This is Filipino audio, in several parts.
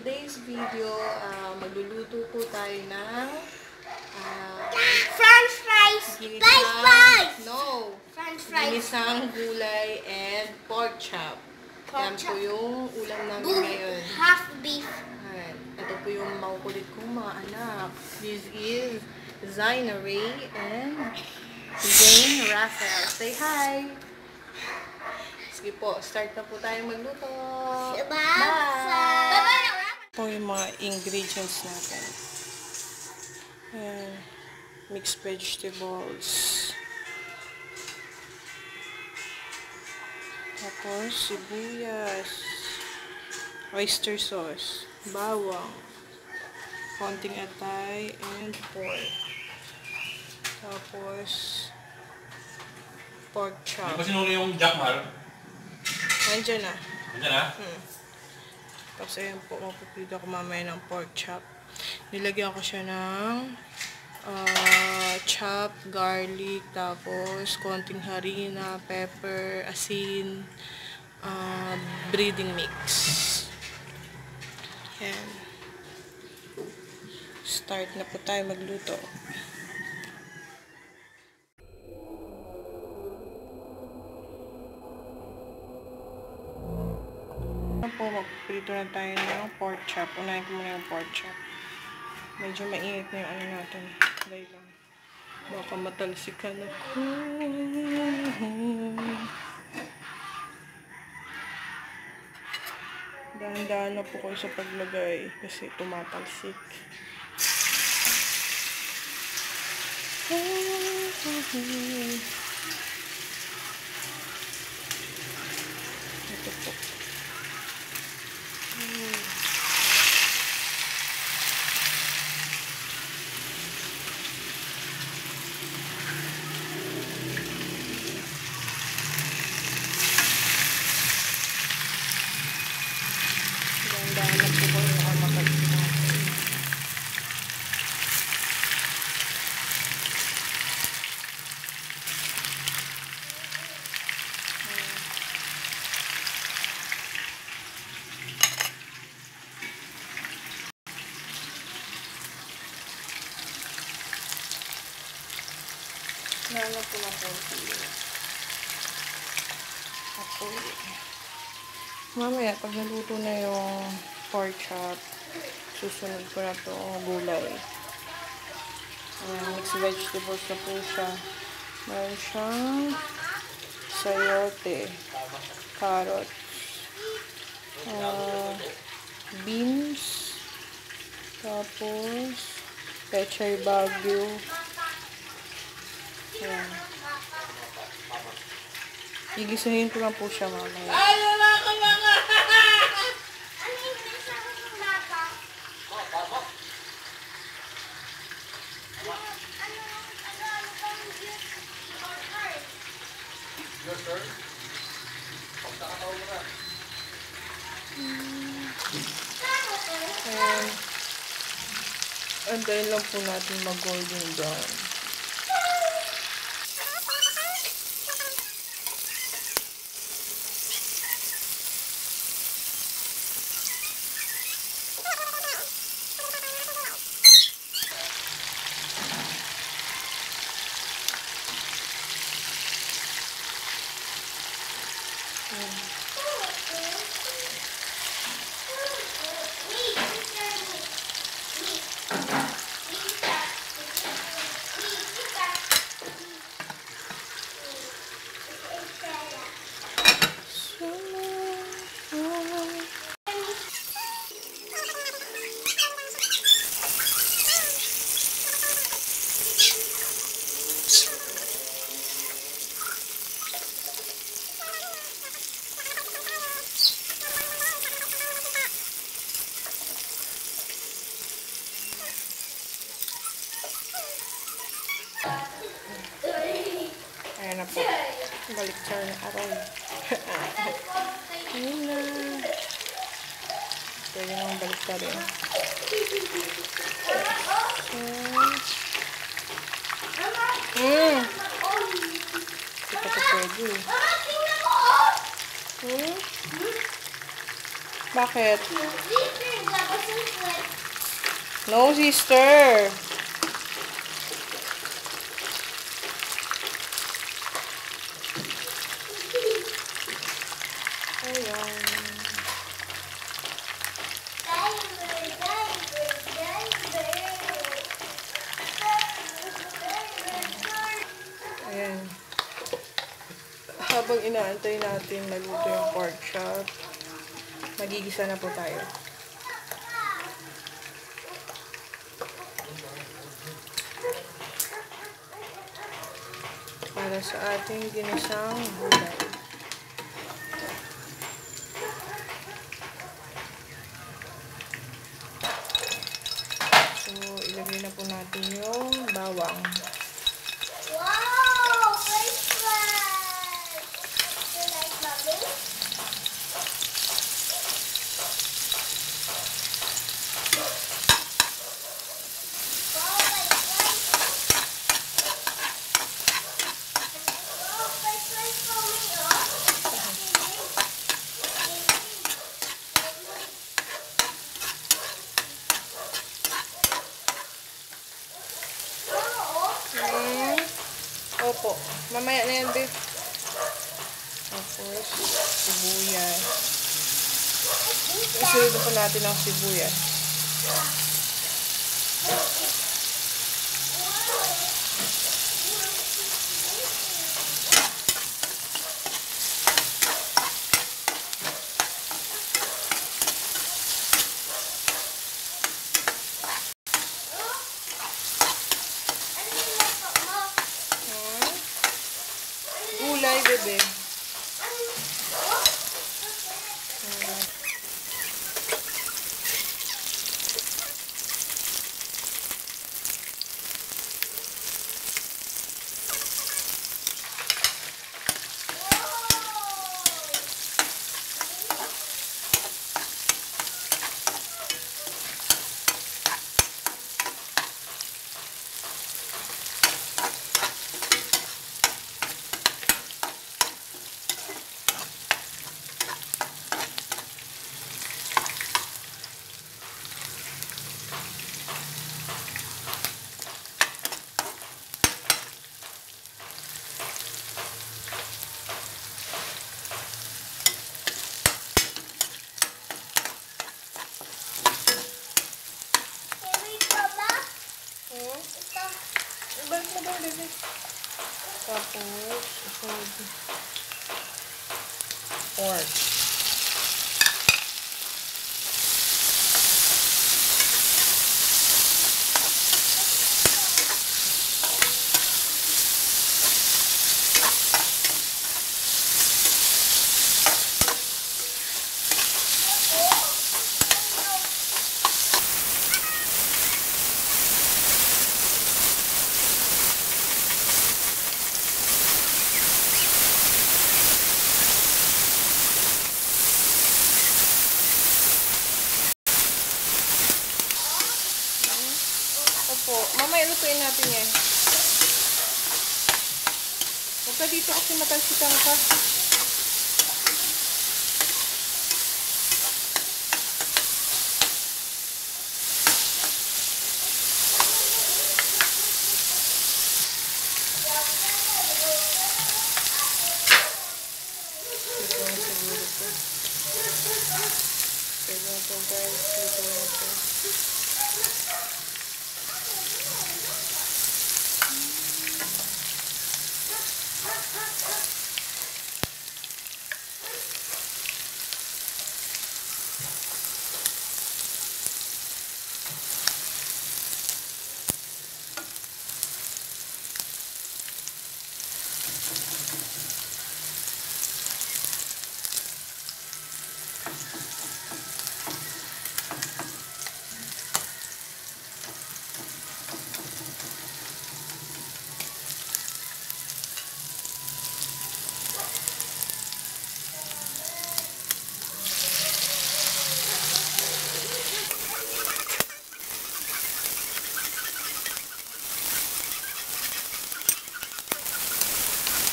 today's video, magluluto po tayo ng French fries! French fries! No! French fries! Ginisang gulay and pork chop. Yan po yung ulam namin ngayon. Half beef. Alright. Ito po yung makukulit kong mga anak. This is Zaina Ray and Zane Raphael. Say hi! Sige po, start na po tayo magluto. Bye! Po yung mga ingredients natin. Ayan. Mixed vegetables. Tapos, sibuyas. Oyster sauce. Bawang. Konting atay and pork. Tapos, pork chop. Hindi ba sinuli yung Jack Mar? Nandiyan na. Nandiyan na? Tapos ayan po, mapupito ko mamaya ng pork chop. Nilagyan ko siya ng chop, garlic, tapos konting harina, pepper, asin, breading mix. Ayan. Start na po tayo magluto. Po, magprito na tayo ng pork chop. Unahin ko muna yung pork chop. Medyo mainit na yung ano natin. Dahil lang. Baka matalsikan ako. Dahan-dahan na po kayo sa paglagay kasi tumatalsik. Ito po. Dahan-dahan na po kayo nakamakalimutan natin. Lalo po ng konti. Ako. Mamaya, pag naluto na yung pork chop, susunod ko na ito gulay. Mixed vegetables na po siya. Meron siyang sayote, carrot, beans, tapos pechay bagyo. Ayan. Gigisahin ko lang po siya mamaya. Ayan. Antayin lang po natin mag-golden brown. Ayan na po. Baliktad na aroy. Ayan na. Pwede naman baliktad rin. Ito po pwede. Bakit? No, sister. Ayan. Ayan. Habang inaantay natin maluto yung pork chop, magigisa na po tayo. Para sa ating ginisang gulay. So, ilagay na po natin yung bawang. Wow! First one! You like bubbles? Wow, first one for me, Opo. Mamaya na yan, babe. Tapos, sibuyas. Isunod po natin ang sibuyas. Gulay, bebe. Balik mo doon, bebe. Tapos, isunod. Pork. Opo. Mamaya lutuin natin yan. Huwag ka dito kasi matalsikan ka. Ito na siguro po. Ito na po guys. Ito na po.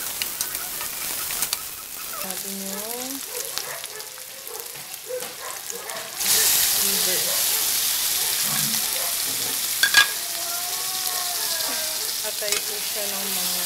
Natin yung flavor. Atay po siya ng mga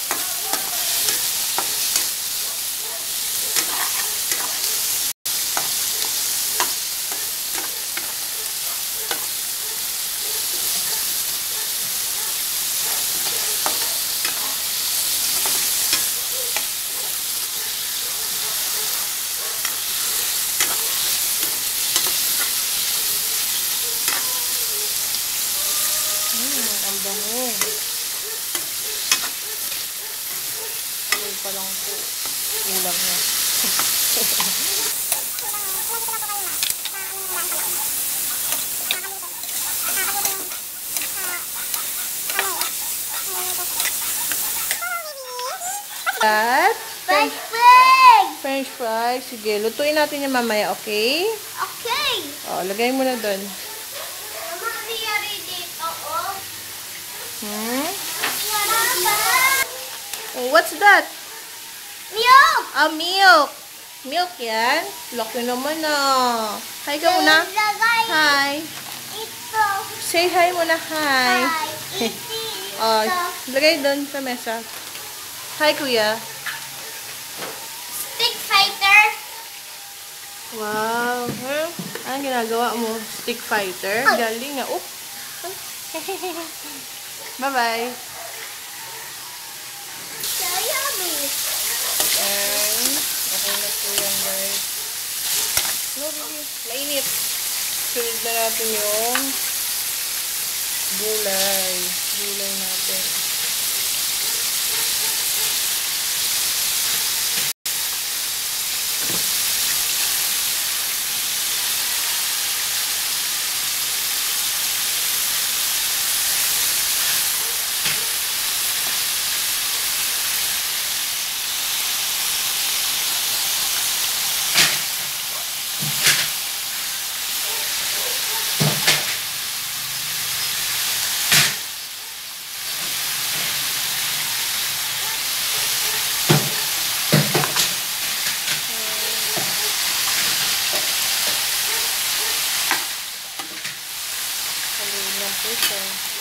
ang bango. Amoy pa lang po. Ulam niya. At French fries! French fries. Sige, lutuin natin yung mamaya, okay? Okay! O, lagay mo na doon. Mama, nangyari dito, oh. Oh, what's that? Milk! Ah, milk. Milk yan. Laki naman ah. Hi ka muna. Lagay Hi. ito. Say hi muna. Hi. Ito. Oh, lagay doon sa mesa. Hi, kuya. Stick fighter. Wow. Huh? Anong ginagawa mo? Stick fighter? Galing ah. Oh. Bye-bye. So yummy. And, okay na po yan, guys. No, baby. Mainit. Sunod na natin yung gulay. Gulay natin. Haluin lang po siya.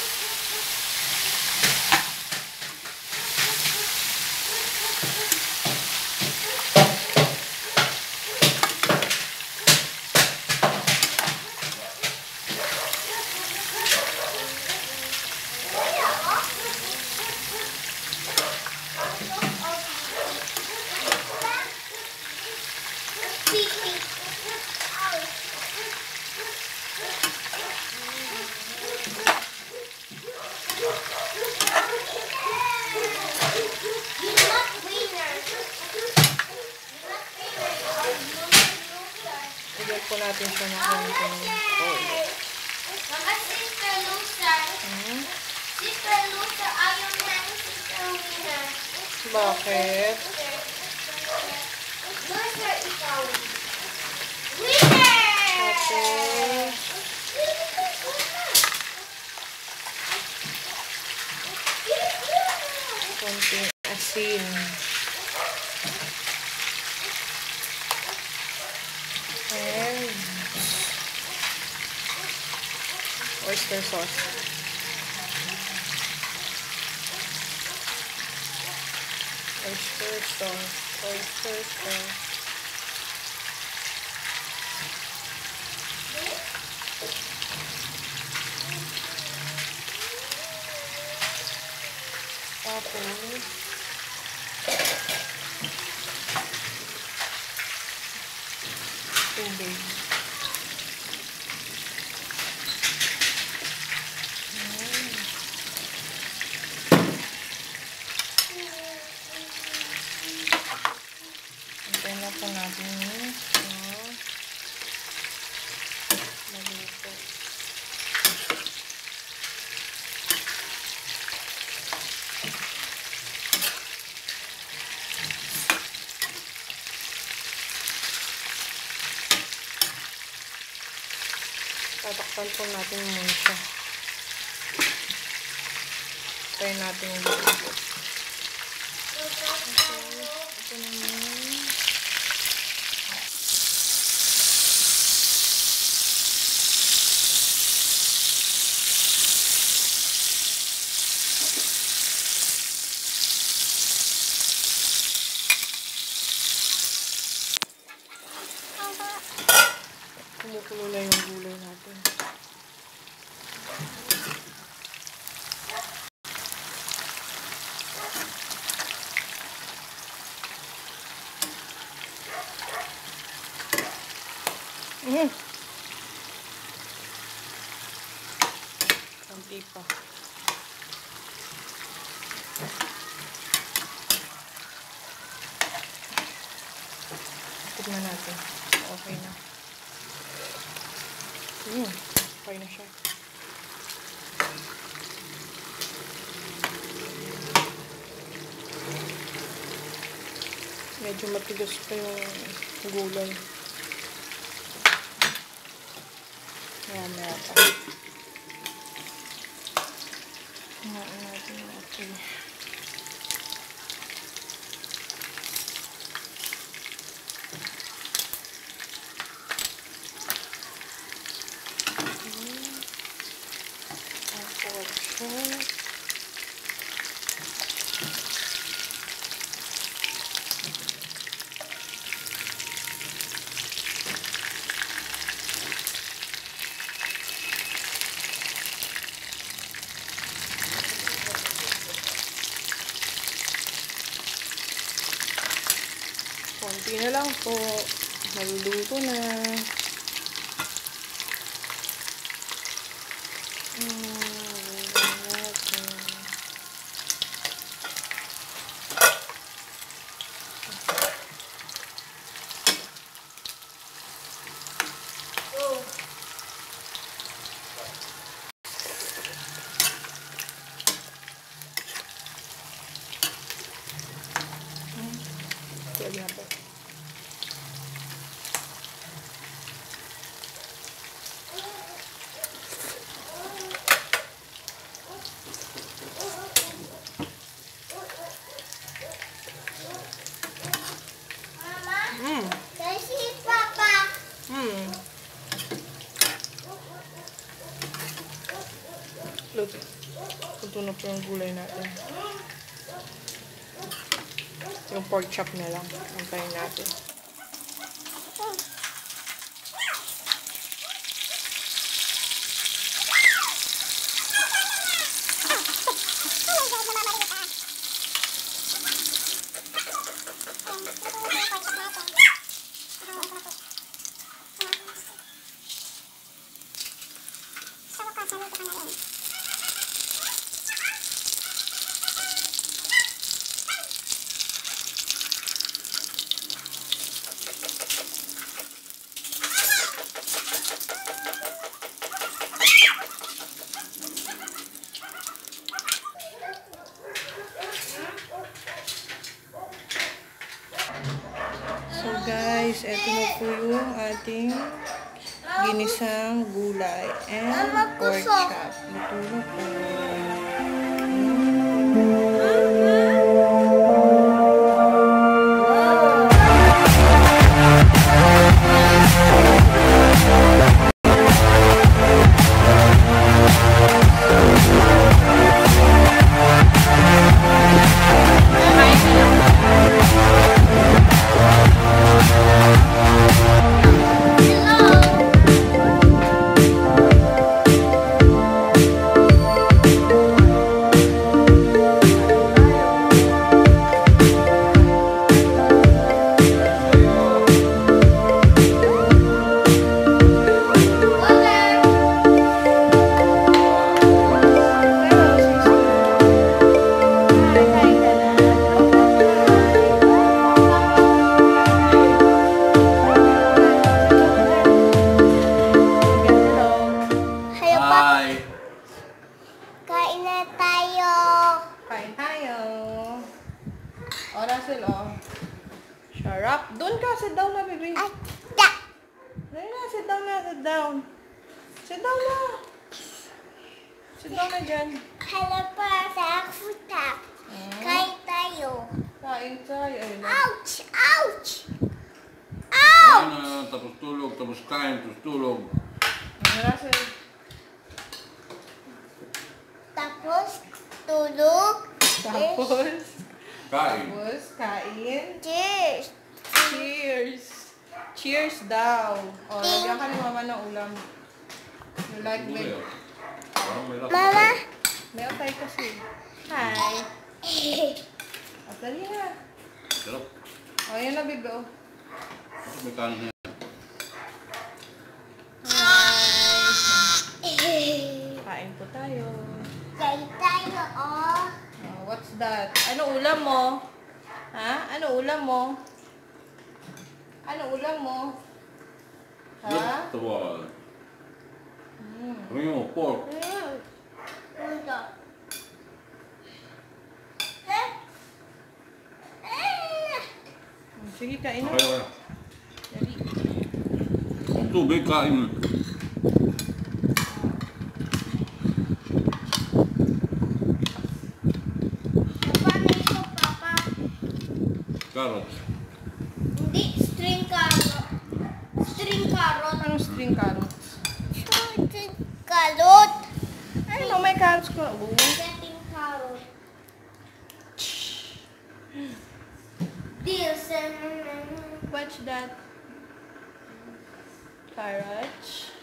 Lagyan po natin siya ng konting oil. Mama, sister loser. Sister loser, ayaw na ng sister winner. Bakit? Loser ikaw. Winner! Tapos, konting asin. And oyster sauce. Oyster sauce. Oyster sauce. Tapos, tubig. Antayin na po natin yung maluto. Tatakpan po natin muna siya. Try natin yung luto. Ito naman. Kumukulo na yung gulay natin. Kunti pa. Tignan natin. Okay na. Okay na siya. Medyo matigas pa yung gulay. Maya pa. Kumain natin natin. Konti na lang po. Maluluto na. Pwede na po. Luto na po yung gulay natin. Yung pork chop na lang. Antayin natin. So guys, eto na po yung ating ginisang gulay and pork chop. Luto na po. O, Russell, o. Sharap. Doon ka. Sit down na, baby. Dali na. Sit down na. Sit down. Sit down na. Sit down na dyan. Hello pa sa akuta. Kain tayo. Kain tayo. Ouch! Ouch! Kain na, tapos tulog, tapos kain, tapos tulog. Russell. Tapos tulog. Tapos. Kain. Tapos, kain. Cheers! Cheers! Cheers daw. O, lagyan ka ni mama ng ulam. You like Gulay, veg? oh. Parang may lasa. Mama. May atay kasi. Hi. O, dali na. Sarap. O, yan na, bibi. O. Bakit may kanin na yan? Kain po tayo. Kain tayo, oh. Oh, what's that? Ano ulam mo? Ha? Ano ulam mo? Ano ulam mo? Ha? Good one. Rio, pork. Punto. Sige, kain na. Okay, okay. Dali. Ang tubig, kain. Paano ito, Papa? Carrots. Hindi, string carrot. String carrot. Anong string carrots? String carrot. Ano, may carrots ko. Oh. String carrot. This What's that? Carrots.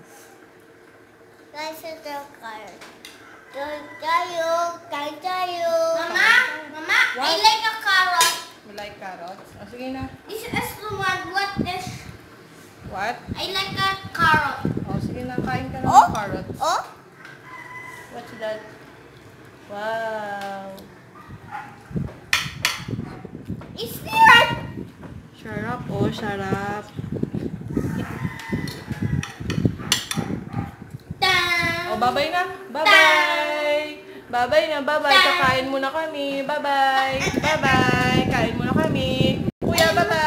Guys, ito carrot. Kain tayo. Mama, I What? like a carrot. You like carrots? O, sige na. This is the one. What is? What? I like a carrot. O, sige na. Kain ka ng Oh? carrots. Oh? What's that? Wow. It's there. Sarap. Oh, sarap. Dun. O, babay na. Bye-bye. Babay na. Bye-bye. Kakain muna kami. Bye-bye. Bye-bye. Kain muna kami. Kuya, bye-bye.